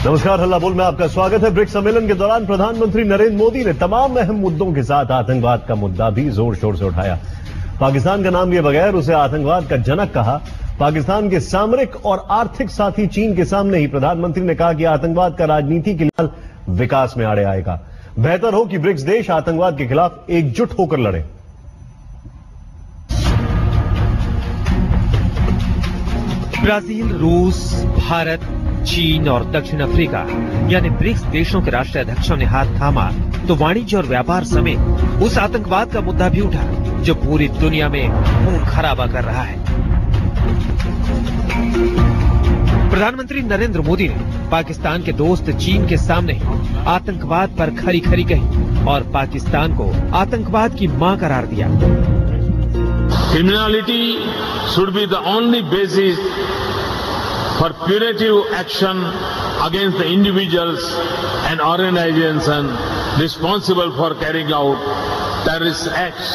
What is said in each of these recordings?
नमस्कार, हल्ला बोल में आपका स्वागत है। ब्रिक्स सम्मेलन के दौरान प्रधानमंत्री नरेंद्र मोदी ने तमाम अहम मुद्दों के साथ आतंकवाद का मुद्दा भी जोर शोर से उठाया। पाकिस्तान का नाम लिए बगैर उसे आतंकवाद का जनक कहा। पाकिस्तान के सामरिक और आर्थिक साथी चीन के सामने ही प्रधानमंत्री ने कहा कि आतंकवाद का राजनीति के लिए विकास में आड़े आएगा। बेहतर हो कि ब्रिक्स देश आतंकवाद के खिलाफ एकजुट होकर लड़े। ब्राजील, रूस, भारत, चीन और दक्षिण अफ्रीका यानी ब्रिक्स देशों के राष्ट्राध्यक्षों ने हाथ थामा तो वाणिज्य और व्यापार समेत उस आतंकवाद का मुद्दा भी उठा जो पूरी दुनिया में खून खराबा कर रहा है। प्रधानमंत्री नरेंद्र मोदी ने पाकिस्तान के दोस्त चीन के सामने ही आतंकवाद पर खरी खरी कही और पाकिस्तान को आतंकवाद की मां करार दिया। Criminality should be the only basis for punitive action against the individuals and organizations responsible for carrying out terrorist acts.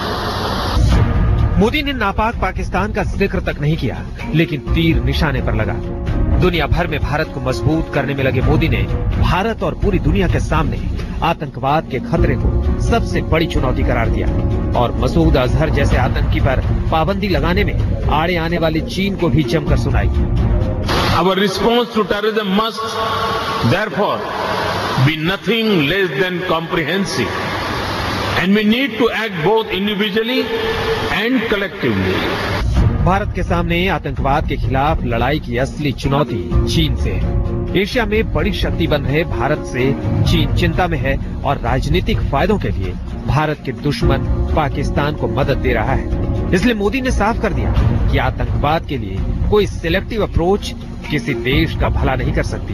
Modi ने नापाक पाकिस्तान का जिक्र तक नहीं किया, लेकिन तीर निशाने पर लगा। दुनिया भर में भारत को मजबूत करने में लगे मोदी ने भारत और पूरी दुनिया के सामने आतंकवाद के खतरे को सबसे बड़ी चुनौती करार दिया और मसूद अजहर जैसे आतंकी पर पाबंदी लगाने में आड़े आने वाली चीन को भी जमकर सुनाई। Our response to terrorism must therefore be nothing less than comprehensive, and we need to act both individually and collectively. Bharat के सामने आतंकवाद के खिलाफ लड़ाई की असली चुनौती चीन से है। एशिया में बड़ी शक्ति बन रहे भारत से चीन चिंता में है और राजनीतिक फायदों के लिए भारत के दुश्मन पाकिस्तान को मदद दे रहा है। इसलिए मोदी ने साफ कर दिया कि आतंकवाद के लिए कोई सिलेक्टिव अप्रोच किसी देश का भला नहीं कर सकती।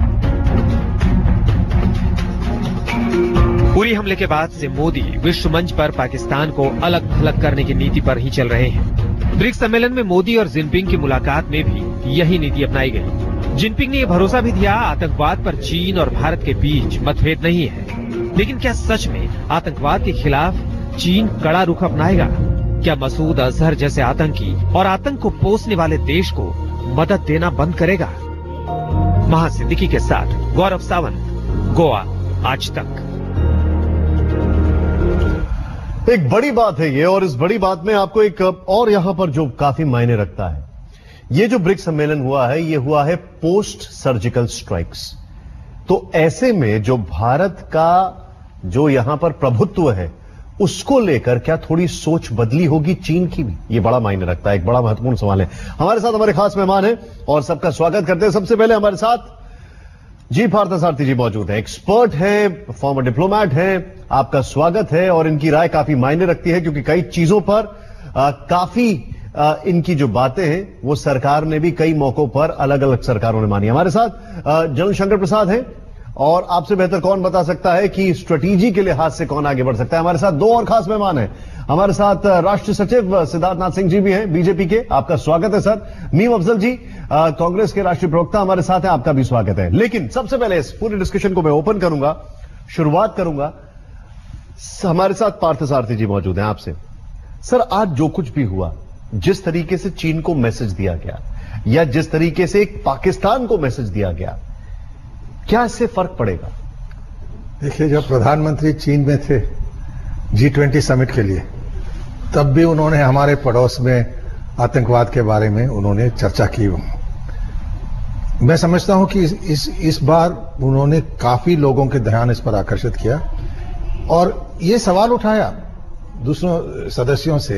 उरी हमले के बाद से मोदी विश्व मंच पर पाकिस्तान को अलग थलग करने की नीति पर ही चल रहे हैं। ब्रिक्स सम्मेलन में मोदी और जिनपिंग की मुलाकात में भी यही नीति अपनाई गई। जिनपिंग ने यह भरोसा भी दिया आतंकवाद पर चीन और भारत के बीच मतभेद नहीं है, लेकिन क्या सच में आतंकवाद के खिलाफ चीन कड़ा रुख अपनाएगा? क्या मसूद अजहर जैसे आतंकी और आतंक को पोसने वाले देश को मदद देना बंद करेगा? महासिद्दीकी के साथ गौरव सावंत, गोवा आज तक। एक बड़ी बात है ये, और इस बड़ी बात में आपको एक और यहां पर जो काफी मायने रखता है, ये जो ब्रिक्स सम्मेलन हुआ है ये हुआ है पोस्ट सर्जिकल स्ट्राइक्स। तो ऐसे में जो भारत का जो यहां पर प्रभुत्व है उसको लेकर क्या थोड़ी सोच बदली होगी चीन की भी? ये बड़ा मायने रखता है, एक बड़ा महत्वपूर्ण सवाल है। हमारे साथ हमारे खास मेहमान हैं और सबका स्वागत करते हैं। सबसे पहले हमारे साथ जी पार्थसारथी जी मौजूद है, एक्सपर्ट है, फॉर्मर डिप्लोमैट है। आपका स्वागत है और इनकी राय काफी मायने रखती है क्योंकि कई चीजों पर काफी इनकी जो बातें हैं वो सरकार ने भी कई मौकों पर अलग अलग सरकारों ने मानी। हमारे साथ जनरल शंकर प्रसाद हैं और आपसे बेहतर कौन बता सकता है कि स्ट्रेटेजी के लिहाज से कौन आगे बढ़ सकता है। हमारे साथ दो और खास मेहमान हैं। हमारे साथ राष्ट्रीय सचिव सिद्धार्थनाथ सिंह जी भी हैं बीजेपी के, आपका स्वागत है सर। मीम अफजल जी कांग्रेस के राष्ट्रीय प्रवक्ता हमारे साथ हैं, आपका भी स्वागत है। लेकिन सबसे पहले इस पूरी डिस्कशन को मैं ओपन करूंगा, शुरुआत करूंगा। हमारे साथ पार्थसारथी जी मौजूद हैं। आपसे सर, आज जो कुछ भी हुआ, जिस तरीके से चीन को मैसेज दिया गया या जिस तरीके से एक पाकिस्तान को मैसेज दिया गया, क्या इससे फर्क पड़ेगा? देखिए, जब प्रधानमंत्री चीन में थे G20 समिट के लिए, तब भी उन्होंने हमारे पड़ोस में आतंकवाद के बारे में उन्होंने चर्चा की। मैं समझता हूं कि इस बार उन्होंने काफी लोगों के ध्यान इस पर आकर्षित किया और ये सवाल उठाया दूसरों सदस्यों से।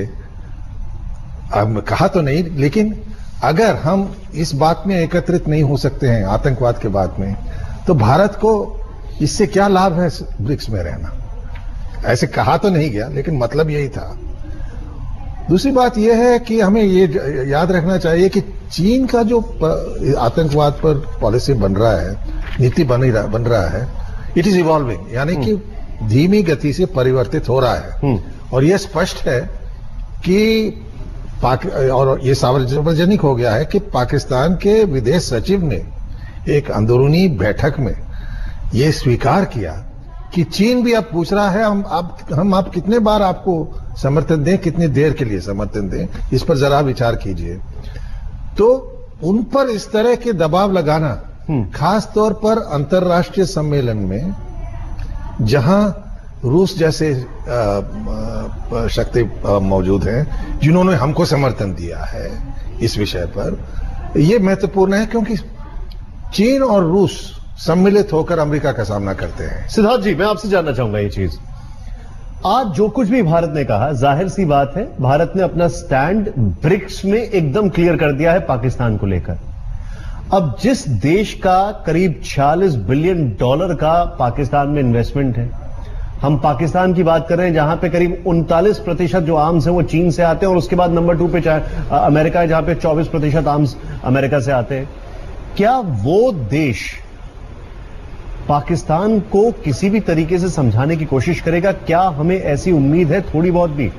अब कहा तो नहीं, लेकिन अगर हम इस बात में एकत्रित नहीं हो सकते हैं आतंकवाद के बात में, तो भारत को इससे क्या लाभ है ब्रिक्स में रहना? ऐसे कहा तो नहीं गया, लेकिन मतलब यही था। दूसरी बात यह है कि हमें ये याद रखना चाहिए कि चीन का जो आतंकवाद पर पॉलिसी बन रहा है, नीति बन रहा है, इट इज इवॉल्विंग, यानी कि धीमी गति से परिवर्तित हो रहा है। और यह स्पष्ट है कि और ये सार्वजनिक हो गया है कि पाकिस्तान के विदेश सचिव ने एक अंदरूनी बैठक में ये स्वीकार किया कि चीन भी अब पूछ रहा है हम आप कितने बार आपको समर्थन दें, कितनी देर के लिए समर्थन दें, इस पर जरा विचार कीजिए। तो उन पर इस तरह के दबाव लगाना खास तौर पर अंतर्राष्ट्रीय सम्मेलन में जहां रूस जैसे शक्ति मौजूद हैं जिन्होंने हमको समर्थन दिया है इस विषय पर, यह महत्वपूर्ण है क्योंकि चीन और रूस सम्मिलित होकर अमेरिका का सामना करते हैं। सिद्धार्थ जी, मैं आपसे जानना चाहूंगा ये चीज, आज जो कुछ भी भारत ने कहा, जाहिर सी बात है भारत ने अपना स्टैंड ब्रिक्स में एकदम क्लियर कर दिया है पाकिस्तान को लेकर। अब जिस देश का करीब $46 बिलियन का पाकिस्तान में इन्वेस्टमेंट है, हम पाकिस्तान की बात कर रहे हैं जहां पे करीब 39% जो आर्म्स हैं वो चीन से आते हैं, और उसके बाद नंबर 2 पे अमेरिका है जहां पे 24% आर्म्स अमेरिका से आते हैं। क्या वो देश पाकिस्तान को किसी भी तरीके से समझाने की कोशिश करेगा? क्या हमें ऐसी उम्मीद है थोड़ी बहुत भी?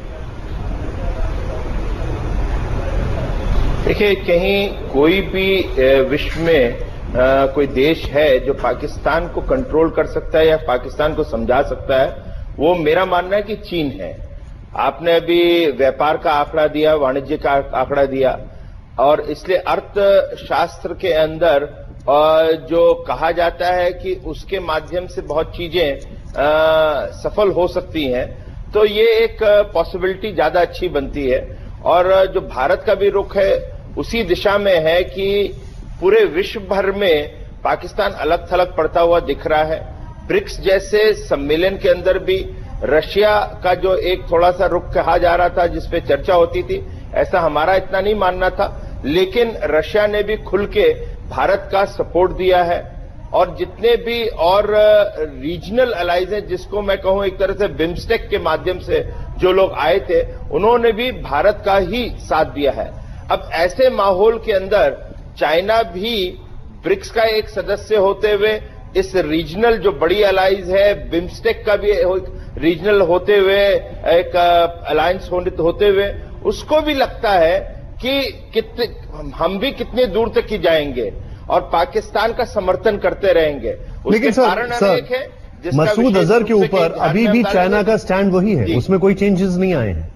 देखिए, कहीं कोई भी विश्व में कोई देश है जो पाकिस्तान को कंट्रोल कर सकता है या पाकिस्तान को समझा सकता है, वो मेरा मानना है कि चीन है। आपने अभी व्यापार का आंकड़ा दिया, वाणिज्य का आंकड़ा दिया, और इसलिए अर्थशास्त्र के अंदर जो कहा जाता है कि उसके माध्यम से बहुत चीजें सफल हो सकती हैं, तो ये एक पॉसिबिलिटी ज्यादा अच्छी बनती है। और जो भारत का भी रुख है उसी दिशा में है कि पूरे विश्व भर में पाकिस्तान अलग थलग पड़ता हुआ दिख रहा है। ब्रिक्स जैसे सम्मेलन के अंदर भी रशिया का जो एक थोड़ा सा रुख कहा जा रहा था, जिसपे चर्चा होती थी, ऐसा हमारा इतना नहीं मानना था, लेकिन रशिया ने भी खुल के भारत का सपोर्ट दिया है। और जितने भी और रीजनल अलाइज हैं, जिसको मैं कहूं एक तरह से बिम्स्टेक के माध्यम से जो लोग आए थे, उन्होंने भी भारत का ही साथ दिया है। अब ऐसे माहौल के अंदर चाइना भी ब्रिक्स का एक सदस्य होते हुए, इस रीजनल जो बड़ी अलाइज है बिम्स्टेक का भी रीजनल होते हुए, एक अलायंस होते हुए, उसको भी लगता है कि हम भी कितने दूर तक ही जाएंगे और पाकिस्तान का समर्थन करते रहेंगे। लेकिन सर, मसूद अजहर के ऊपर अभी भी चाइना का स्टैंड वही है, उसमें कोई चेंजेस नहीं आए हैं।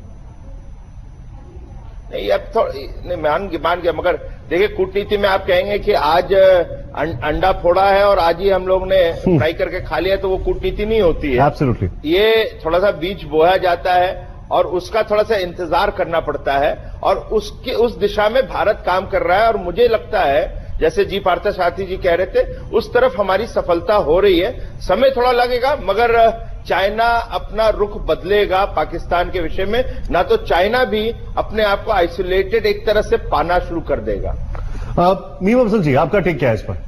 नहीं, अब मान गया, मगर देखिए कूटनीति में आप कहेंगे कि आज अंडा फोड़ा है और आज ही हम लोग ने फ्राई करके खा लिया, तो वो कूटनीति नहीं होती है। एब्सोल्युटली, ये थोड़ा सा बीज बोया जाता है और उसका थोड़ा सा इंतजार करना पड़ता है, और उस दिशा में भारत काम कर रहा है। और मुझे लगता है, जैसे जी पार्थसारथी जी कह रहे थे, उस तरफ हमारी सफलता हो रही है। समय थोड़ा लगेगा, मगर चाइना अपना रुख बदलेगा पाकिस्तान के विषय में, ना तो चाइना भी अपने आप को आइसोलेटेड एक तरह से पाना शुरू कर देगा। मीम अफजल जी, आपका टेक क्या है इस पर?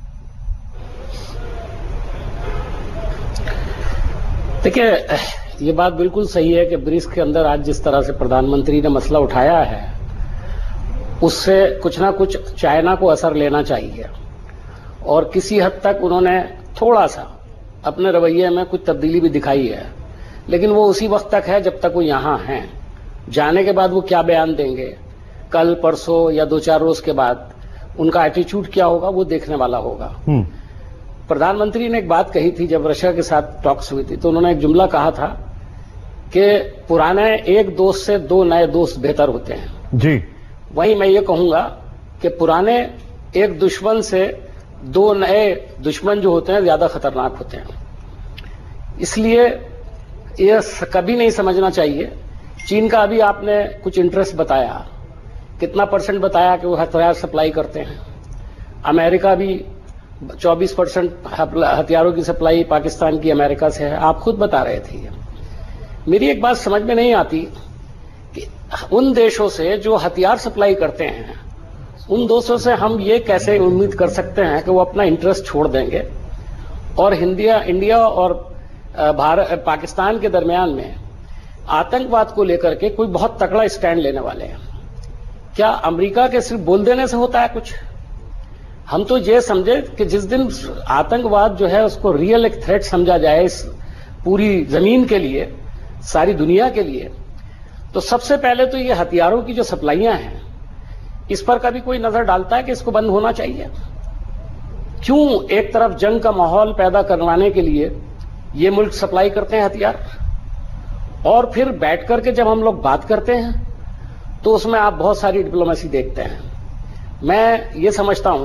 देखिए, ये बात बिल्कुल सही है कि ब्रिक्स के अंदर आज जिस तरह से प्रधानमंत्री ने मसला उठाया है, उससे कुछ ना कुछ चाइना को असर लेना चाहिए। और किसी हद तक उन्होंने थोड़ा सा अपने रवैये में कुछ तब्दीली भी दिखाई है, लेकिन वो उसी वक्त तक है जब तक वो यहां हैं। जाने के बाद वो क्या बयान देंगे, कल परसों या 2-4 रोज के बाद उनका एटीट्यूड क्या होगा, वो देखने वाला होगा। प्रधानमंत्री ने एक बात कही थी जब रशिया के साथ टॉक्स हुई थी, तो उन्होंने एक जुमला कहा था कि पुराने एक दोस्त से 2 नए दोस्त बेहतर होते हैं। जी, वहीं मैं ये कहूंगा कि पुराने एक दुश्मन से 2 नए दुश्मन जो होते हैं ज्यादा खतरनाक होते हैं। इसलिए ये कभी नहीं समझना चाहिए। चीन का अभी आपने कुछ इंटरेस्ट बताया, कितना % बताया कि वो हथियार सप्लाई करते हैं। अमेरिका भी 24% हथियारों की सप्लाई पाकिस्तान की अमेरिका से है, आप खुद बता रहे थे। मेरी एक बात समझ में नहीं आती कि उन देशों से जो हथियार सप्लाई करते हैं, उन देशों से हम ये कैसे उम्मीद कर सकते हैं कि वो अपना इंटरेस्ट छोड़ देंगे और इंडिया और पाकिस्तान के दरमियान में आतंकवाद को लेकर के कोई बहुत तगड़ा स्टैंड लेने वाले हैं। क्या अमेरिका के सिर्फ बोल देने से होता है कुछ? हम तो ये समझे कि जिस दिन आतंकवाद जो है उसको रियल एक थ्रेट समझा जाए इस पूरी जमीन के लिए, सारी दुनिया के लिए, तो सबसे पहले तो ये हथियारों की जो सप्लाइयां हैं, इस पर कभी कोई नजर डालता है कि इसको बंद होना चाहिए? क्यों एक तरफ जंग का माहौल पैदा करवाने के लिए ये मुल्क सप्लाई करते हैं हथियार, और फिर बैठ करके जब हम लोग बात करते हैं तो उसमें आप बहुत सारी डिप्लोमेसी देखते हैं। मैं ये समझता हूं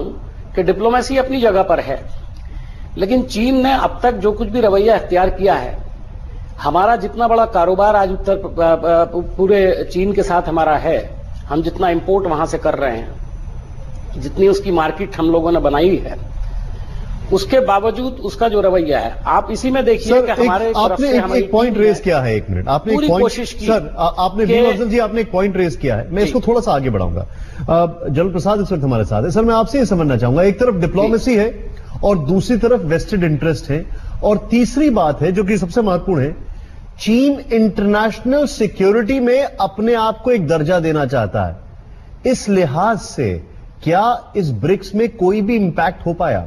कि डिप्लोमेसी अपनी जगह पर है, लेकिन चीन ने अब तक जो कुछ भी रवैया इख्तियार किया है, हमारा जितना बड़ा कारोबार आज पूरे चीन के साथ हमारा है, हम जितना इंपोर्ट वहां से कर रहे हैं, जितनी उसकी मार्केट हम लोगों ने बनाई है, उसके बावजूद उसका जो रवैया है, आप इसी में देखिए कि हमारे आपने एक पॉइंट रेज किया है, 1 मिनट, आपने पूरी कोशिश की सर, आपने अफजल जी आपने एक पॉइंट रेज किया है, मैं इसको थोड़ा सा आगे बढ़ाऊंगा। जनरल प्रसाद इस वक्त हमारे साथ है। सर, मैं आपसे ये समझना चाहूंगा, एक तरफ डिप्लोमेसी है और दूसरी तरफ वेस्टेड इंटरेस्ट है, और तीसरी बात है जो कि सबसे महत्वपूर्ण है, चीन इंटरनेशनल सिक्योरिटी में अपने आप को एक दर्जा देना चाहता है। इस लिहाज से क्या इस ब्रिक्स में कोई भी इंपैक्ट हो पाया?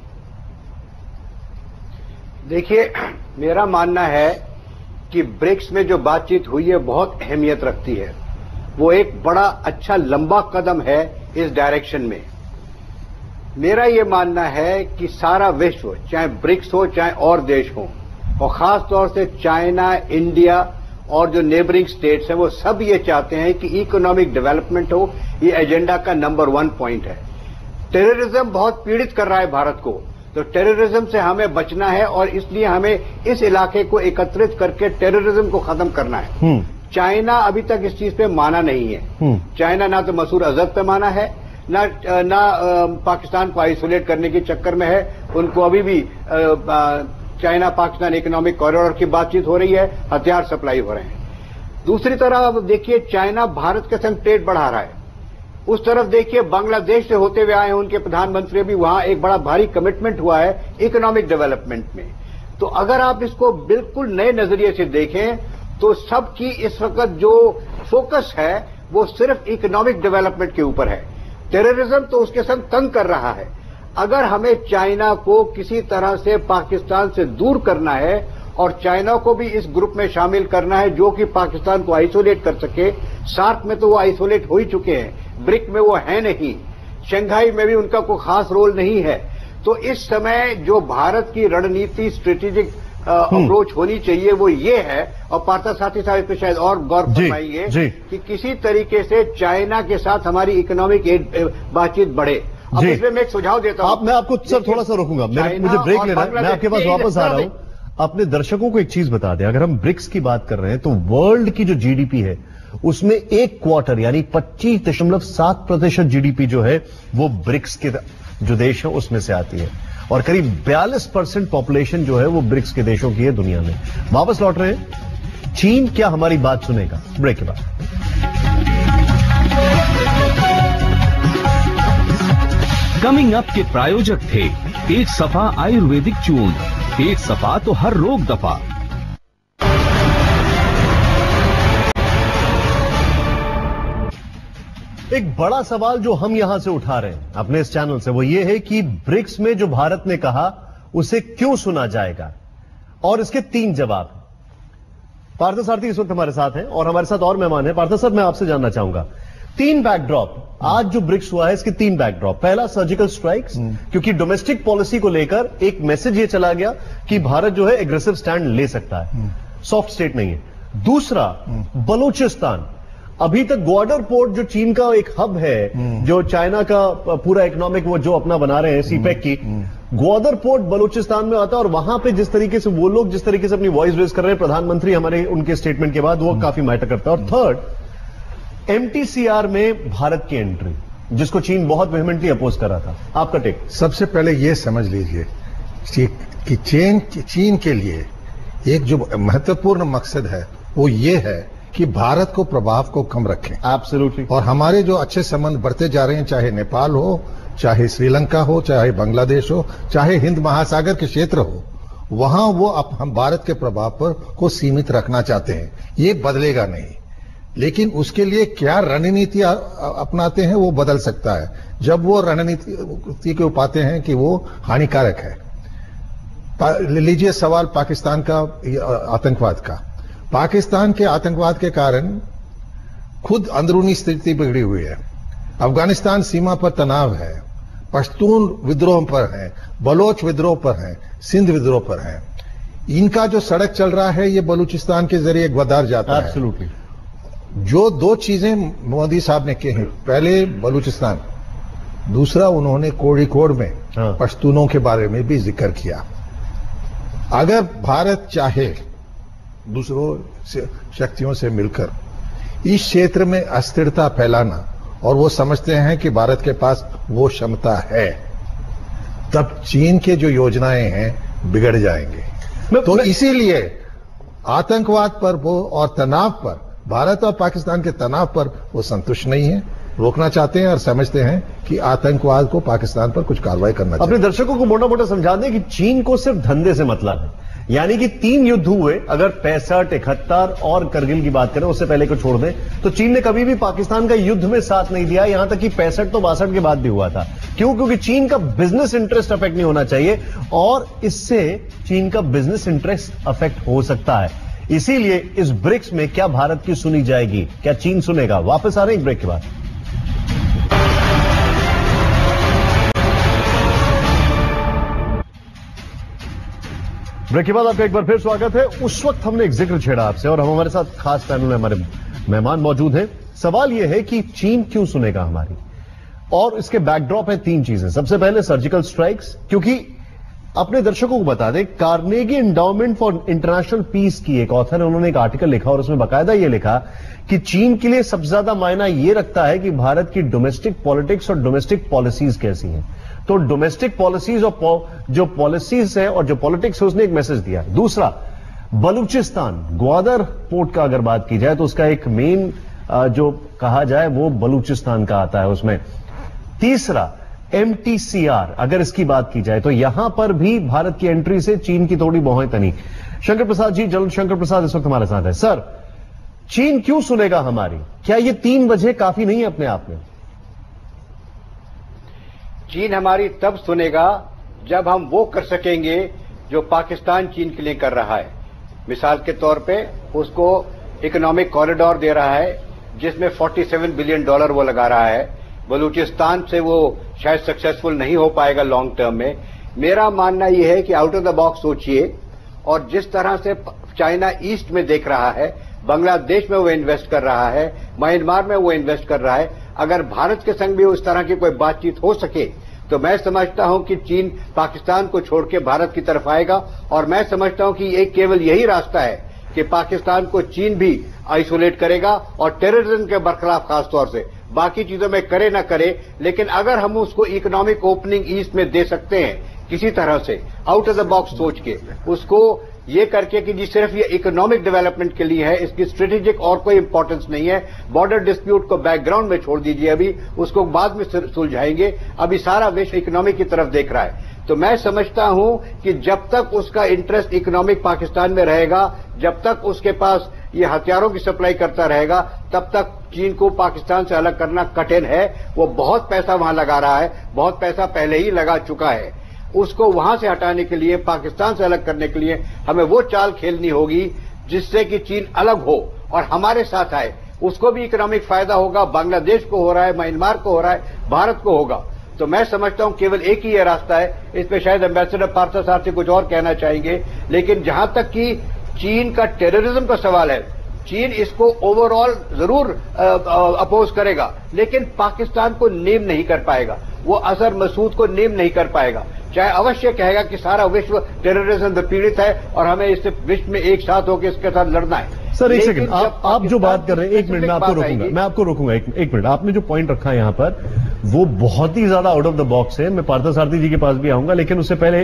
देखिए, मेरा मानना है कि ब्रिक्स में जो बातचीत हुई है बहुत अहमियत रखती है। वो एक बड़ा अच्छा लंबा कदम है इस डायरेक्शन में। मेरा ये मानना है कि सारा विश्व, चाहे ब्रिक्स हो चाहे और देश हो, और खास तौर से चाइना, इंडिया और जो नेबरिंग स्टेट्स हैं, वो सब ये चाहते हैं कि इकोनॉमिक डेवलपमेंट हो। ये एजेंडा का नंबर 1 पॉइंट है। टेररिज्म बहुत पीड़ित कर रहा है भारत को, तो टेररिज्म से हमें बचना है और इसलिए हमें इस इलाके को एकत्रित करके टेररिज्म को खत्म करना है। चाइना अभी तक इस चीज पे माना नहीं है। चाइना ना तो मसूद अजहर पे माना है, ना पाकिस्तान को आइसोलेट करने के चक्कर में है। उनको अभी भी चाइना पाकिस्तान इकोनॉमिक कॉरिडोर की बातचीत हो रही है, हथियार सप्लाई हो रहे हैं। दूसरी तरफ अब देखिए, चाइना भारत के संग ट्रेड बढ़ा रहा है। उस तरफ देखिए, बांग्लादेश से होते हुए आए हैं उनके प्रधानमंत्री, भी वहां एक बड़ा भारी कमिटमेंट हुआ है इकोनॉमिक डेवलपमेंट में। तो अगर आप इसको बिल्कुल नए नजरिए से देखें तो सबकी इस वक्त जो फोकस है वो सिर्फ इकोनॉमिक डेवलपमेंट के ऊपर है। टेररिज्म तो उसके संग तंग कर रहा है। अगर हमें चाइना को किसी तरह से पाकिस्तान से दूर करना है और चाइना को भी इस ग्रुप में शामिल करना है जो कि पाकिस्तान को आइसोलेट कर सके, सार्क में तो वो आइसोलेट हो ही चुके हैं, ब्रिक में वो है नहीं, शंघाई में भी उनका कोई खास रोल नहीं है। तो इस समय जो भारत की रणनीति, स्ट्रेटेजिक अप्रोच होनी चाहिए वो ये है, और पार्था साथी साहब पे शायद और गौर फरमाएंगे कि किसी तरीके से चाइना के साथ हमारी इकोनॉमिक बातचीत बढ़े। अब इसमें मैं एक सुझाव देता हूं। मैं आपको सर थोड़ा सा रोकूंगा, मुझे ब्रेक लेना है, मैं आपके पास वापस आ रहा हूं। अपने दर्शकों को एक चीज बता दें, अगर हम ब्रिक्स की बात कर रहे हैं तो वर्ल्ड की जो जीडीपी है उसमें एक क्वार्टर यानी 25.7% जीडीपी जो है वो ब्रिक्स के जो देश है उसमें से आती है, और करीब 42% पॉपुलेशन जो है वो ब्रिक्स के देशों की है दुनिया में। वापस लौट रहे हैं, चीन क्या हमारी बात सुनेगा? ब्रेक के बाद। कमिंग अप के प्रायोजक थे पेट सफा आयुर्वेदिक चूर्ण, पेट सफा तो हर रोग दफा। एक बड़ा सवाल जो हम यहां से उठा रहे हैं अपने इस चैनल से वो ये है कि ब्रिक्स में जो भारत ने कहा उसे क्यों सुना जाएगा, और इसके 3 जवाब हैं। पार्थ सारथी इस वक्त हमारे साथ हैं और हमारे साथ और मेहमान हैं। पार्थ सर, मैं आपसे जानना चाहूंगा 3 बैकड्रॉप, आज जो ब्रिक्स हुआ है इसके 3 बैकड्रॉप। पहला, सर्जिकल स्ट्राइक्स, क्योंकि डोमेस्टिक पॉलिसी को लेकर एक मैसेज ये चला गया कि भारत जो है एग्रेसिव स्टैंड ले सकता है, सॉफ्ट स्टेट नहीं है। दूसरा, बलूचिस्तान, अभी तक ग्वाडर पोर्ट जो चीन का एक हब है, जो चाइना का पूरा इकोनॉमिक वो जो अपना बना रहे हैं सीपेक की, ग्वादर पोर्ट बलूचिस्तान में आता है, और वहां पे जिस तरीके से वो लोग जिस तरीके से अपनी वॉइस रेज कर रहे हैं प्रधानमंत्री हमारे, उनके स्टेटमेंट के बाद, वो काफी मैटर करता है। और थर्ड, एमटीसीआर में भारत की एंट्री, जिसको चीन बहुत वेहमेंटली अपोज कर रहा था। आपका टेक? सबसे पहले यह समझ लीजिए कि चीन के लिए एक जो महत्वपूर्ण मकसद है वो ये है कि भारत को प्रभाव को कम रखें। एब्सोल्युटली। और हमारे जो अच्छे संबंध बढ़ते जा रहे हैं, चाहे नेपाल हो, चाहे श्रीलंका हो, चाहे बांग्लादेश हो, चाहे हिंद महासागर के क्षेत्र हो, वहां वो हम भारत के प्रभाव पर को सीमित रखना चाहते हैं। ये बदलेगा नहीं, लेकिन उसके लिए क्या रणनीति अपनाते हैं वो बदल सकता है, जब वो रणनीति को पाते हैं कि वो हानिकारक है। लीजिए सवाल पाकिस्तान का आतंकवाद का। पाकिस्तान के आतंकवाद के कारण खुद अंदरूनी स्थिति बिगड़ी हुई है। अफगानिस्तान सीमा पर तनाव है, पश्तून विद्रोह पर है, बलोच विद्रोह पर है, सिंध विद्रोह पर है। इनका जो सड़क चल रहा है ये बलूचिस्तान के जरिए ग्वादर जाता है। एब्सोल्युटली। जो 2 चीजें मोदी साहब ने की हैं, पहले बलूचिस्तान, दूसरा, उन्होंने कोझिकोड में पश्तूनों के बारे में भी जिक्र किया। अगर भारत चाहे दूसरों शक्तियों से मिलकर इस क्षेत्र में अस्थिरता फैलाना, और वो समझते हैं कि भारत के पास वो क्षमता है, तब चीन के जो योजनाएं हैं बिगड़ जाएंगे। तो इसीलिए आतंकवाद पर वो और तनाव पर, भारत और पाकिस्तान के तनाव पर वो संतुष्ट नहीं है, रोकना चाहते हैं और समझते हैं कि आतंकवाद को पाकिस्तान पर कुछ कार्रवाई करना चाहिए। अपने दर्शकों को मोटा मोटा समझा दें कि चीन को सिर्फ धंधे से मतलब है, यानी कि 3 युद्ध हुए, अगर 65, 71 और करगिल की बात करें, उससे पहले को छोड़ दें, तो चीन ने कभी भी पाकिस्तान का युद्ध में साथ नहीं दिया, यहां तक कि 65 तो 62 के बाद भी हुआ था। क्यों? क्योंकि चीन का बिजनेस इंटरेस्ट अफेक्ट नहीं होना चाहिए, और इससे चीन का बिजनेस इंटरेस्ट अफेक्ट हो सकता है। इसीलिए इस ब्रिक्स में क्या भारत की सुनी जाएगी, क्या चीन सुनेगा? वापस आ रहे हैं एक ब्रेक के बाद। ब्रेक के बाद आपका एक बार फिर स्वागत है। उस वक्त हमने एक जिक्र छेड़ा आपसे, और हम हमारे साथ खास पैनल में हमारे मेहमान मौजूद हैं। सवाल यह है कि चीन क्यों सुनेगा हमारी, और इसके बैकड्रॉप है 3 चीजें। सबसे पहले सर्जिकल स्ट्राइक्स, क्योंकि अपने दर्शकों को बता दें, Carnegie endowment for international peace की एक ऑथर है, उन्होंने एक आर्टिकल लिखा और उसमें बाकायदा यह लिखा कि चीन के लिए सबसे ज्यादा मायना यह रखता है कि भारत की डोमेस्टिक पॉलिटिक्स और डोमेस्टिक पॉलिसीज कैसी हैं। तो डोमेस्टिक पॉलिसीज और जो पॉलिसीज है और जो पॉलिटिक्स है, उसने एक मैसेज दिया। दूसरा, बलूचिस्तान, ग्वादर पोर्ट का अगर बात की जाए तो उसका एक मेन जो कहा जाए वो बलूचिस्तान का आता है उसमें। तीसरा, MTCR अगर इसकी बात की जाए तो यहां पर भी भारत की एंट्री से चीन की थोड़ी भौहें तनी। शंकर प्रसाद जी, जनरल शंकर प्रसाद इस वक्त हमारे साथ है। सर, चीन क्यों सुनेगा हमारी? क्या ये 3 वजह काफी नहीं है अपने आप में? चीन हमारी तब सुनेगा जब हम वो कर सकेंगे जो पाकिस्तान चीन के लिए कर रहा है। मिसाल के तौर पे उसको इकोनॉमिक कॉरिडोर दे रहा है जिसमें $47 बिलियन वो लगा रहा है। बलूचिस्तान से वो शायद सक्सेसफुल नहीं हो पाएगा लॉन्ग टर्म में। मेरा मानना यह है कि आउट ऑफ द बॉक्स सोचिए, और जिस तरह से चाइना ईस्ट में देख रहा है, बांग्लादेश में वो इन्वेस्ट कर रहा है, म्यांमार में वो इन्वेस्ट कर रहा है, अगर भारत के संग भी उस तरह की कोई बातचीत हो सके तो मैं समझता हूं कि चीन पाकिस्तान को छोड़ के भारत की तरफ आएगा। और मैं समझता हूं कि एक केवल यही रास्ता है कि पाकिस्तान को चीन भी आइसोलेट करेगा, और टेररिज्म के बरखिलाफ खासतौर से, बाकी चीजों में करे ना करे, लेकिन अगर हम उसको इकोनॉमिक ओपनिंग ईस्ट में दे सकते हैं किसी तरह से, आउट ऑफ द बॉक्स सोच के, उसको ये करके कि जी सिर्फ ये इकोनॉमिक डेवलपमेंट के लिए है, इसकी स्ट्रेटेजिक और कोई इंपॉर्टेंस नहीं है, बॉर्डर डिस्प्यूट को बैकग्राउंड में छोड़ दीजिए, अभी उसको बाद में सुलझाएंगे, अभी सारा विश्व इकोनॉमिक की तरफ देख रहा है। तो मैं समझता हूं कि जब तक उसका इंटरेस्ट इकोनॉमिक पाकिस्तान में रहेगा, जब तक उसके पास ये हथियारों की सप्लाई करता रहेगा, तब तक चीन को पाकिस्तान से अलग करना कठिन है। वो बहुत पैसा वहां लगा रहा है, बहुत पैसा पहले ही लगा चुका है। उसको वहां से हटाने के लिए, पाकिस्तान से अलग करने के लिए हमें वो चाल खेलनी होगी जिससे कि चीन अलग हो और हमारे साथ आए। उसको भी इकोनॉमिक फायदा होगा, बांग्लादेश को हो रहा है, म्यांमार को हो रहा है, भारत को होगा। तो मैं समझता हूं केवल एक ही ये रास्ता है। इस पे शायद एम्बेसडर पार्था साहब से कुछ और कहना चाहेंगे, लेकिन जहां तक कि चीन का टेररिज्म का सवाल है, चीन इसको ओवरऑल जरूर अपोज करेगा, लेकिन पाकिस्तान को नेम नहीं कर पाएगा, वो अजहर मसूद को नेम नहीं कर पाएगा। चाहे अवश्य कहेगा कि सारा विश्व टेररिज्म से पीड़ित है और हमें इससे विश्व में एक साथ होकर इसके साथ लड़ना है। सर एक सेकंड, आप जो बात कर रहे हैं, 1 मिनट में आपको रोकूंगा, मैं आपको रोकूंगा 1 मिनट। आपने जो पॉइंट रखा है यहां पर वो बहुत ही ज्यादा आउट ऑफ द बॉक्स है। मैं पार्थसारथी जी के पास भी आऊंगा, लेकिन उससे पहले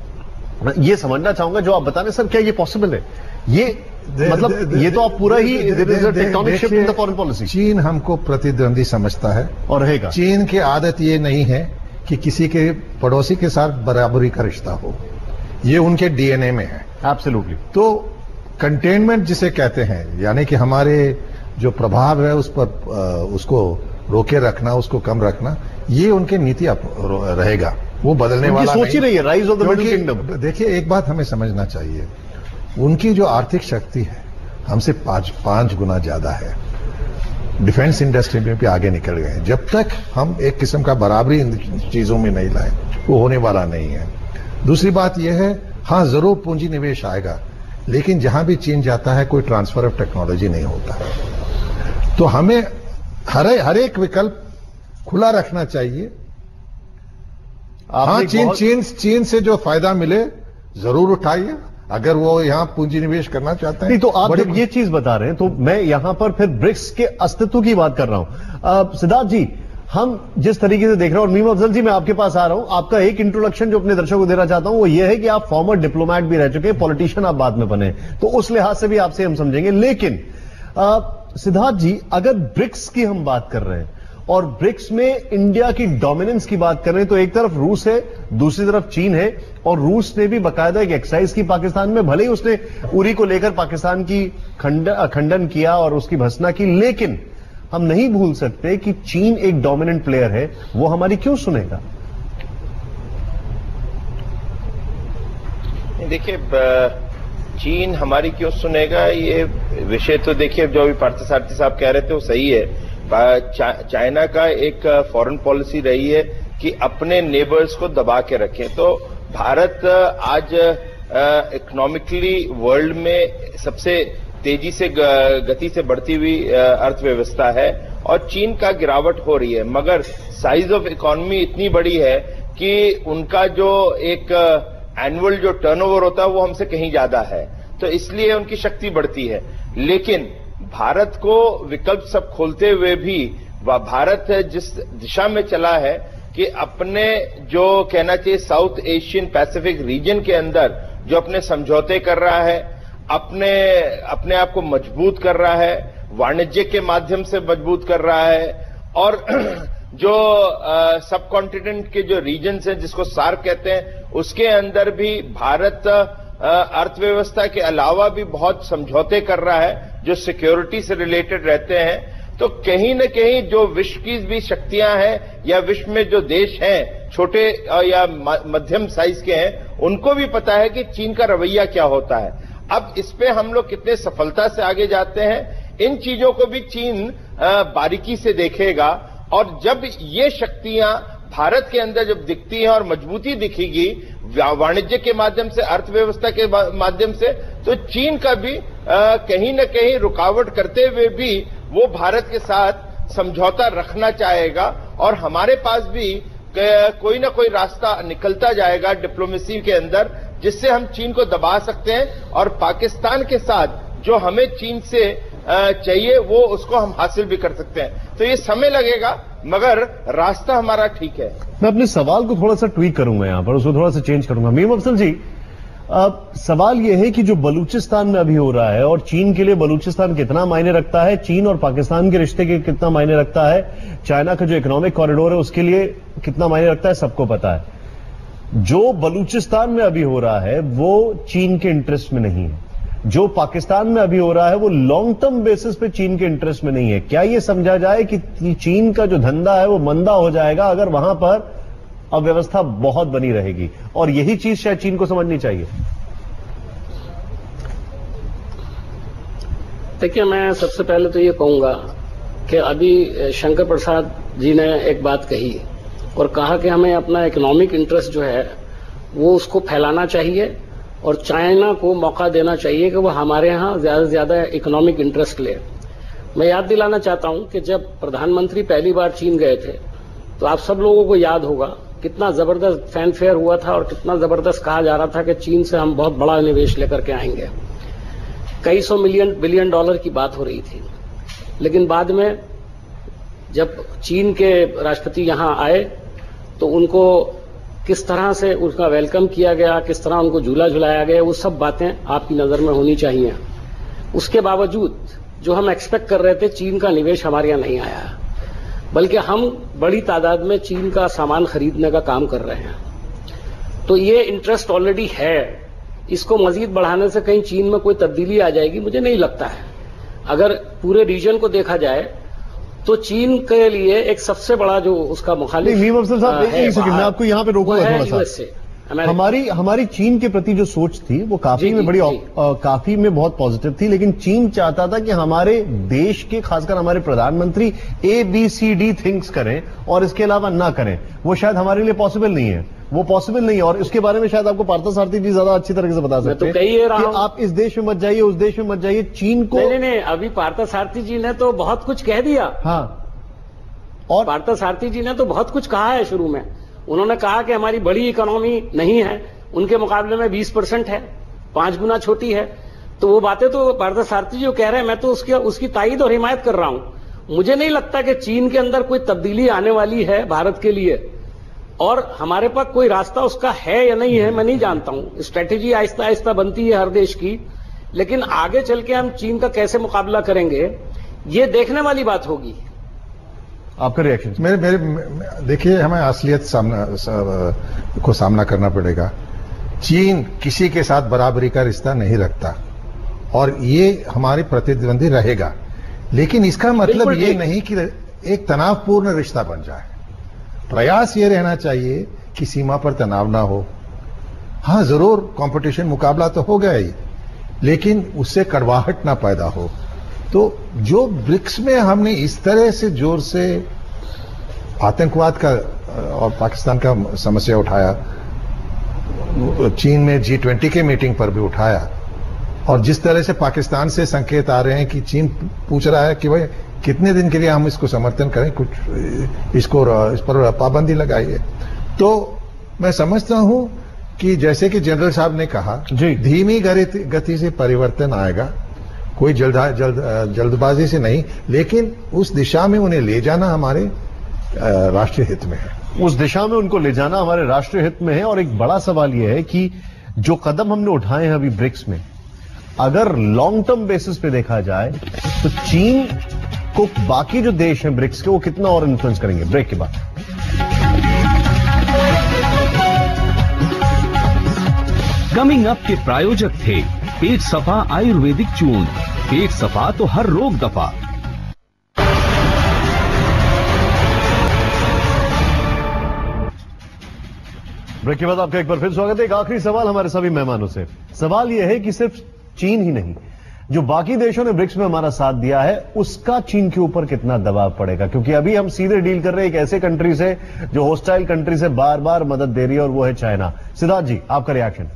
ये समझना चाहूंगा जो आप बताने, सर क्या ये पॉसिबल है? ये मतलब ये तो आप पूरा ही tectonic shift in the foreign policy. चीन हमको प्रतिद्वंदी समझता है और रहेगा। चीन की आदत ये नहीं है कि किसी के पड़ोसी के साथ बराबरी का रिश्ता हो, ये उनके डीएनए में है। एब्सोल्युटली। तो कंटेनमेंट जिसे कहते हैं, यानी कि हमारे जो प्रभाव है उस पर उसको रोके रखना, उसको कम रखना, ये उनके नीति रहेगा, वो बदलने वाला नहीं। सोच ही रही है rise of the middle kingdom. देखिए एक बात हमें समझना चाहिए, उनकी जो आर्थिक शक्ति है हमसे 5 गुना ज्यादा है। डिफेंस इंडस्ट्री में भी आगे निकल गए। जब तक हम एक किस्म का बराबरी इन चीजों में नहीं लाए, वो होने वाला नहीं है। दूसरी बात यह है, हां जरूर पूंजी निवेश आएगा, लेकिन जहां भी चीन जाता है कोई ट्रांसफर ऑफ टेक्नोलॉजी नहीं होता है। तो हमें हर एक विकल्प खुला रखना चाहिए हाँ, चीन से जो फायदा मिले जरूर उठाइए, अगर वो यहां पूंजी निवेश करना चाहते हैं। नहीं तो आप जब ये चीज बता रहे हैं तो मैं यहां पर फिर ब्रिक्स के अस्तित्व की बात कर रहा हूं। सिद्धार्थ जी, हम जिस तरीके से देख रहे हैं, और मीम अफजल जी मैं आपके पास आ रहा हूं, आपका एक इंट्रोडक्शन जो अपने दर्शकों को देना चाहता हूं वो ये है कि आप फॉर्मर डिप्लोमैट भी रह चुके हैं, पॉलिटिशियन आप बाद में बने, तो उस लिहाज से भी आपसे हम समझेंगे। लेकिन सिद्धार्थ जी, अगर ब्रिक्स की हम बात कर रहे हैं और ब्रिक्स में इंडिया की डोमिनेंस की बात कर रहे हैं, तो एक तरफ रूस है, दूसरी तरफ चीन है, और रूस ने भी बाकायदा एक एक्सरसाइज की पाकिस्तान में, भले ही उसने उरी को लेकर पाकिस्तान की खंडन किया और उसकी भर्त्सना की, लेकिन हम नहीं भूल सकते कि चीन एक डोमिनेंट प्लेयर है, वो हमारी क्यों सुनेगा? देखिए, चीन हमारी क्यों सुनेगा, ये विषय तो देखिए जो अभी पार्थसारथी साहब कह रहे थे वो सही है। चाइना का एक फॉरेन पॉलिसी रही है कि अपने नेबर्स को दबा के रखें। तो भारत आज इकोनॉमिकली वर्ल्ड में सबसे तेजी से गति से बढ़ती हुई अर्थव्यवस्था है, और चीन का गिरावट हो रही है, मगर साइज ऑफ इकोनॉमी इतनी बड़ी है कि उनका जो एक एनुअल जो टर्नओवर होता है वो हमसे कहीं ज्यादा है, तो इसलिए उनकी शक्ति बढ़ती है। लेकिन भारत को विकल्प सब खोलते हुए भी भारत जिस दिशा में चला है कि अपने जो कहना चाहिए साउथ एशियन पैसिफिक रीजन के अंदर जो अपने समझौते कर रहा है, अपने आप को मजबूत कर रहा है, वाणिज्य के माध्यम से मजबूत कर रहा है, और जो सब कॉन्टिनेंट के जो रीजन्स हैं जिसको सार्क कहते हैं, उसके अंदर भी भारत अर्थव्यवस्था के अलावा भी बहुत समझौते कर रहा है जो सिक्योरिटी से रिलेटेड रहते हैं। तो कहीं न कहीं जो विश्व की भी शक्तियां हैं या विश्व में जो देश हैं छोटे या मध्यम साइज के हैं, उनको भी पता है कि चीन का रवैया क्या होता है। अब इस पे हम लोग कितने सफलता से आगे जाते हैं, इन चीजों को भी चीन बारीकी से देखेगा, और जब ये शक्तियां भारत के अंदर जब दिखती हैं और मजबूती दिखेगी वाणिज्य के माध्यम से, अर्थव्यवस्था के माध्यम से, तो चीन का भी कहीं न कहीं रुकावट करते हुए भी वो भारत के साथ समझौता रखना चाहेगा, और हमारे पास भी कोई ना कोई रास्ता निकलता जाएगा डिप्लोमेसी के अंदर, जिससे हम चीन को दबा सकते हैं, और पाकिस्तान के साथ जो हमें चीन से चाहिए वो उसको हम हासिल भी कर सकते हैं। तो ये समय लगेगा, मगर रास्ता हमारा ठीक है। मैं अपने सवाल को थोड़ा सा ट्वीक करूंगा यहां पर, उसको थोड़ा सा चेंज करूंगा। मीम अफजल जी, सवाल यह है कि जो बलूचिस्तान में अभी हो रहा है, और चीन के लिए बलूचिस्तान कितना मायने रखता है, चीन और पाकिस्तान के रिश्ते के कितना मायने रखता है, चाइना का जो इकोनॉमिक कॉरिडोर है उसके लिए कितना मायने रखता है, सबको पता है। जो बलूचिस्तान में अभी हो रहा है वो चीन के इंटरेस्ट में नहीं है, जो पाकिस्तान में अभी हो रहा है वो लॉन्ग टर्म बेसिस पे चीन के इंटरेस्ट में नहीं है। क्या यह समझा जाए कि चीन का जो धंधा है वो मंदा हो जाएगा अगर वहां पर अव्यवस्था बहुत बनी रहेगी, और यही चीज शायद चीन को समझनी चाहिए? देखिए, मैं सबसे पहले तो ये कहूंगा कि अभी शंकर प्रसाद जी ने एक बात कही और कहा कि हमें अपना इकोनॉमिक इंटरेस्ट जो है वो उसको फैलाना चाहिए, और चाइना को मौका देना चाहिए कि वो हमारे यहाँ ज्यादा से ज्यादा इकोनॉमिक इंटरेस्ट ले। मैं याद दिलाना चाहता हूं कि जब प्रधानमंत्री पहली बार चीन गए थे तो आप सब लोगों को याद होगा कितना जबरदस्त फैनफेयर हुआ था और कितना जबरदस्त कहा जा रहा था कि चीन से हम बहुत बड़ा निवेश लेकर के आएंगे। कई सौ बिलियन डॉलर की बात हो रही थी। लेकिन बाद में जब चीन के राष्ट्रपति यहां आए तो उनको किस तरह से उसका वेलकम किया गया, किस तरह उनको झूला झुलाया गया, वो सब बातें आपकी नजर में होनी चाहिए। उसके बावजूद जो हम एक्सपेक्ट कर रहे थे, चीन का निवेश हमारे यहां नहीं आया, बल्कि हम बड़ी तादाद में चीन का सामान खरीदने का काम कर रहे हैं। तो ये इंटरेस्ट ऑलरेडी है, इसको मजीद बढ़ाने से कहीं चीन में कोई तब्दीली आ जाएगी मुझे नहीं लगता है। अगर पूरे रीजन को देखा जाए तो चीन के लिए एक सबसे बड़ा जो उसका मुखालिफ मीम अफजल साहब, एक सेकंड मैं आपको यहां पे रोकूंगा थोड़ा सा। हमारी चीन के प्रति जो सोच थी वो काफी में बहुत पॉजिटिव थी, लेकिन चीन चाहता था कि हमारे देश के खासकर हमारे प्रधानमंत्री ABCD थिंग्स करें और इसके अलावा ना करें। वो शायद हमारे लिए पॉसिबल नहीं है, वो पॉसिबल नहीं है, और इसके बारे में शायद आपको पार्थसारथी जी ज्यादा अच्छी तरह से बता सकते हैं कि आप इस देश में मत जाइए, उस देश में मत जाइए। चीन को नहीं, अभी पार्थसारथी जी ने तो बहुत कुछ कह दिया। हाँ, और पार्थसारथी जी ने तो बहुत कुछ कहा है शुरू में, उन्होंने कहा कि हमारी बड़ी इकोनॉमी नहीं है, उनके मुकाबले में 20% है, 5 गुना छोटी है। तो वो बातें तो पार्थसारथी जो कह रहे हैं, मैं तो उसकी तायद और हिमायत कर रहा हूं। मुझे नहीं लगता कि चीन के अंदर कोई तब्दीली आने वाली है भारत के लिए, और हमारे पास कोई रास्ता उसका है या नहीं है मैं नहीं जानता हूं। स्ट्रेटेजी आहिस्ता आहिस्ता बनती है हर देश की, लेकिन आगे चल के हम चीन का कैसे मुकाबला करेंगे ये देखने वाली बात होगी। आपका रिएक्शन? मेरे देखिए, हमें असलियत को सामना करना पड़ेगा। चीन किसी के साथ बराबरी का रिश्ता नहीं रखता और ये हमारे प्रतिद्वंदी रहेगा, लेकिन इसका मतलब ये नहीं कि एक तनावपूर्ण रिश्ता बन जाए। प्रयास ये रहना चाहिए कि सीमा पर तनाव ना हो। हां, जरूर कंपटीशन, मुकाबला तो हो गया ही, लेकिन उससे कड़वाहट ना पैदा हो। तो जो ब्रिक्स में हमने इस तरह से जोर से आतंकवाद का और पाकिस्तान का समस्या उठाया, चीन में G20 के मीटिंग पर भी उठाया, और जिस तरह से पाकिस्तान से संकेत आ रहे हैं कि चीन पूछ रहा है कि भाई कितने दिन के लिए हम इसको समर्थन करें, कुछ इस पर पाबंदी लगाइए। तो मैं समझता हूं कि जैसे कि जनरल साहब ने कहा, धीमी गति से परिवर्तन आएगा, कोई जल्दबाजी से नहीं, लेकिन उस दिशा में उन्हें ले जाना हमारे राष्ट्रीय हित में है। उस दिशा में उनको ले जाना हमारे राष्ट्रीय हित में है। और एक बड़ा सवाल यह है कि जो कदम हमने उठाए हैं अभी ब्रिक्स में, अगर लॉन्ग टर्म बेसिस पे देखा जाए तो चीन को बाकी जो देश हैं ब्रिक्स के, वो कितना और इन्फ्लुएंस करेंगे? ब्रेक के बाद। कमिंग अप के प्रायोजक थे पेट सफा आयुर्वेदिक चूर्ण। पेट सफा तो हर रोग दफा। ब्रेक के बाद आपका एक बार फिर स्वागत है। एक आखिरी सवाल हमारे सभी मेहमानों से। सवाल यह है कि सिर्फ चीन ही नहीं, जो बाकी देशों ने ब्रिक्स में हमारा साथ दिया है, उसका चीन के ऊपर कितना दबाव पड़ेगा? क्योंकि अभी हम सीधे डील कर रहे हैं एक ऐसे कंट्री से जो होस्टाइल कंट्री से बार बार मदद दे रही है, और वो है चाइना। सिद्धार्थ जी, आपका रिएक्शन?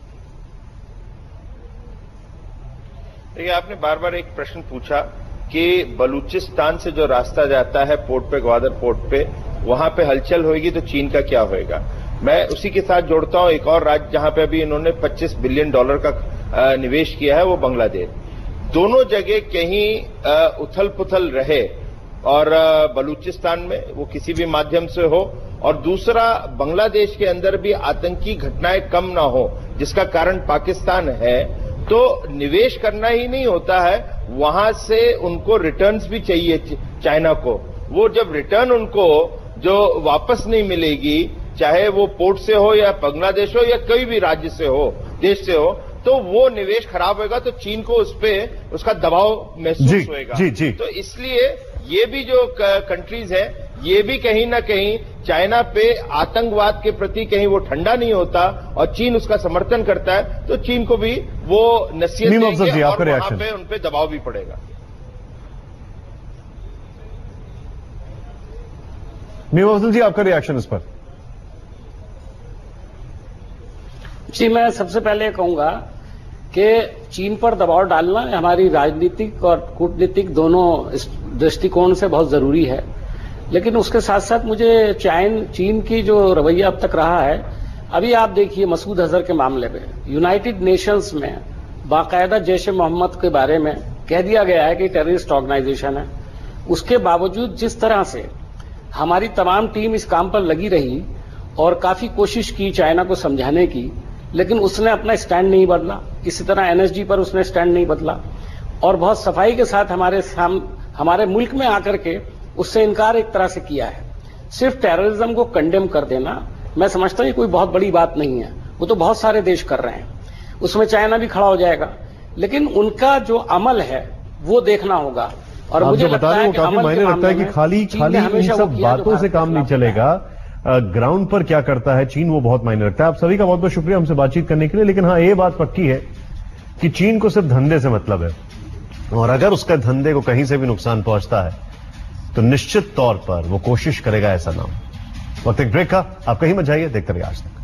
देखिए, आपने बार बार एक प्रश्न पूछा कि बलूचिस्तान से जो रास्ता जाता है पोर्ट पे, ग्वादर पोर्ट पे, वहां पे हलचल होगी तो चीन का क्या होएगा? मैं उसी के साथ जोड़ता हूं एक और राज्य जहां पे अभी इन्होंने $25 बिलियन का निवेश किया है, वो बांग्लादेश। दोनों जगह कहीं उथल पुथल रहे, और बलूचिस्तान में वो किसी भी माध्यम से हो, और दूसरा बांग्लादेश के अंदर भी आतंकी घटनाएं कम ना हो, जिसका कारण पाकिस्तान है। तो निवेश करना ही नहीं होता है, वहां से उनको रिटर्न्स भी चाहिए चाइना को। वो जब रिटर्न उनको जो वापस नहीं मिलेगी, चाहे वो पोर्ट से हो या बांग्लादेश हो या कोई भी राज्य से हो, देश से हो, तो वो निवेश खराब होगा, तो चीन को उस पे उसका दबाव महसूस होगा। जी। तो इसलिए ये भी जो कंट्रीज है, ये भी कहीं ना कहीं चाइना पे आतंकवाद के प्रति कहीं वो ठंडा नहीं होता, और चीन उसका समर्थन करता है, तो चीन को भी वो नसीहत देंगे और वहां पे उन पे दबाव भी पड़ेगा। मीम अफजल जी, आपका रिएक्शन इस पर? जी, मैं सबसे पहले कहूंगा कि चीन पर दबाव डालना हमारी राजनीतिक और कूटनीतिक दोनों दृष्टिकोण से बहुत जरूरी है, लेकिन उसके साथ साथ मुझे चीन की जो रवैया अब तक रहा है, अभी आप देखिए मसूद अजहर के मामले में यूनाइटेड नेशंस में बाकायदा जैश ए मोहम्मद के बारे में कह दिया गया है कि टेररिस्ट ऑर्गेनाइजेशन है। उसके बावजूद जिस तरह से हमारी तमाम टीम इस काम पर लगी रही और काफी कोशिश की चाइना को समझाने की, लेकिन उसने अपना स्टैंड नहीं बदला। इसी तरह एनएसजी पर उसने स्टैंड नहीं बदला, और बहुत सफाई के साथ हमारे मुल्क में आकर के उससे इनकार एक तरह से किया है। सिर्फ टेररिज्म को कंडेम कर देना, मैं समझता हूं कोई बहुत बड़ी बात नहीं है, वो तो बहुत सारे देश कर रहे हैं, उसमें चाइना भी खड़ा हो जाएगा, लेकिन उनका जो अमल है वो देखना होगा। और मुझे लगता है कि काफी मायने रखता है कि खाली इन सब बातों से काम नहीं चलेगा, ग्राउंड पर क्या करता है चीन, वो बहुत मायने रखता है। आप सभी का बहुत बहुत शुक्रिया हमसे बातचीत करने के लिए। लेकिन हाँ, ये बात पक्की है कि चीन को सिर्फ धंधे से मतलब है, और अगर उसका धंधे को कहीं से भी नुकसान पहुंचता है तो निश्चित तौर पर वो कोशिश करेगा ऐसा ना हो। वक्त एक ब्रेक का, आप कहीं मत जाइए, देखते रहिए आज तक।